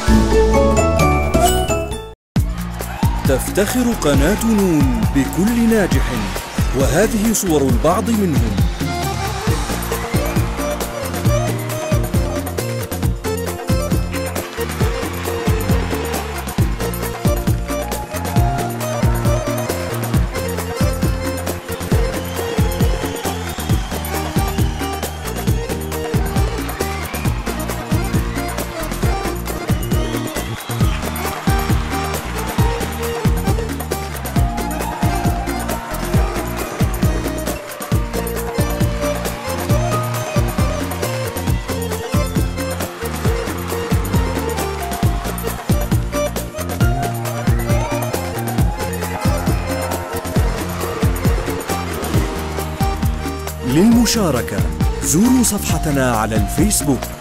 تفتخر قناة نون بكل ناجح، وهذه صور البعض منهم. للمشاركة زوروا صفحتنا على الفيسبوك.